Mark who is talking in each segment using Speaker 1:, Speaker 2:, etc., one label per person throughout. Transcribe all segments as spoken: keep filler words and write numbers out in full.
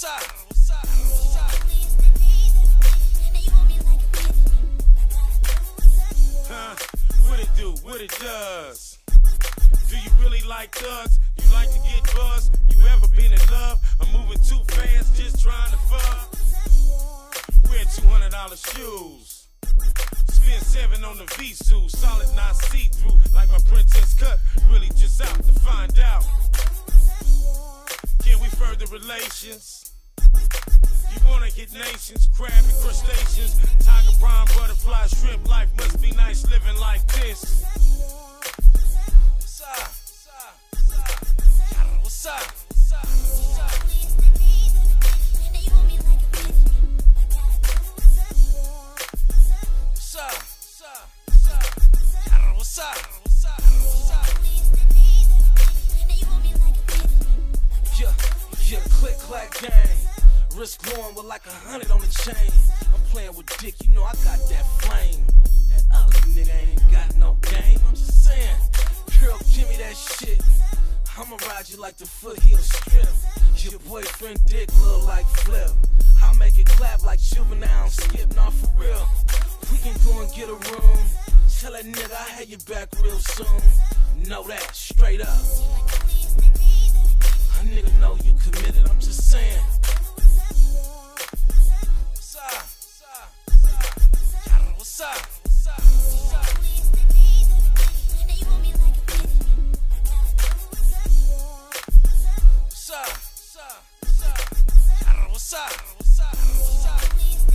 Speaker 1: What's up? What's up? What's up? Huh? What it do? What it does? Do you really like thugs? You like to get buzzed? You ever been in love? I'm moving too fast, just trying to fuck. Wear two hundred dollar shoes. Spend seven on the V-suit. Solid, not see-through. Like my princess cut. Really just out to find out. Can we further relations? You wanna hit nations, crab and crustaceans, tiger prime, butterfly, shrimp. Life must be nice living like this. What's up? What's up? What's up? What's up? What's up? What's up? What's up? What's up? What's up? What's up? What's up? Yeah, yeah, click clack gang. Wrist glowing with like a hundred on the chain. I'm playing with dick, you know I got that flame. That ugly nigga ain't got no game. I'm just saying, girl, give me that shit. I'ma ride you like the foothill strip. Your boyfriend dick look like Flip. I'll make it clap like Juvenile, skip, not for real. We can go and get a room. Tell that nigga I had your back real soon. Know that, straight up. A nigga know you committed, I'm just saying. What's up? What's up? What's up? What's up? What's up? What's up? What's up? What's up? What's up? What's up? What's up?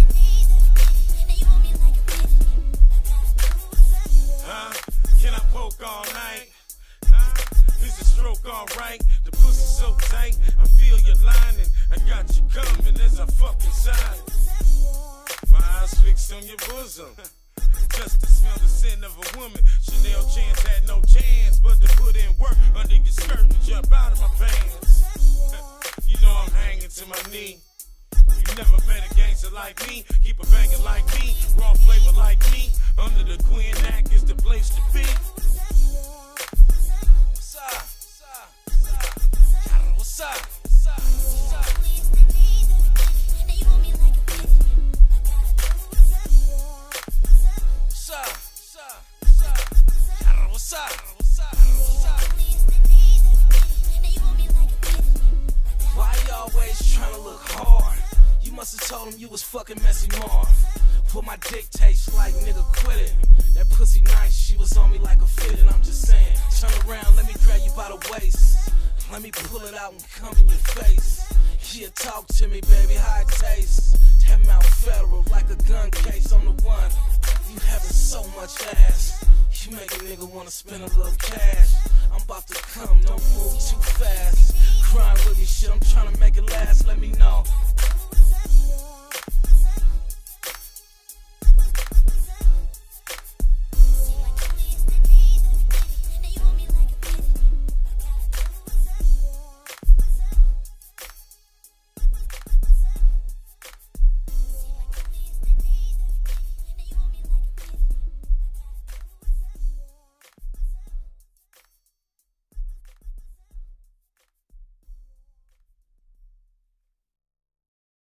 Speaker 1: Huh? Can I poke all night? Huh? Is a stroke alright? The pussy so tight, I feel your lining. I got you coming as I fucking sign. My eyes fixed on your bosom. Just to smell the scent of a woman. Chanel Chance had no chance but to put in work under your skirt and jump out of my pants. You know I'm hanging to my knee. You never met a gangster like me. Keep a banging like me. Raw flavor like me. Under the Queen Act is the place to be. What's up? What's up? What's up? What's up? What's up? What's up? What's up? What's up? What's up? What's up? What's up? Why you always trying to look hard? You must have told him you was fucking Messy Marv. Put my dick taste like nigga quit it. That pussy nice, she was on me like a fit, and I'm just saying. Turn around, let me grab you by the waist. Let me pull it out and come in your face. Yeah, talk to me, baby, how it tastes. That mouth federal like a gun case on the one. You having so much ass. You make a nigga wanna spend a little cash. I'm about to come, don't move too fast. Grind with me, shit, I'm trying to make it